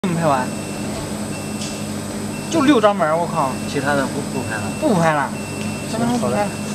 没拍完，就6张门，我靠！ 其他的不拍了。 不拍了，3张不拍了。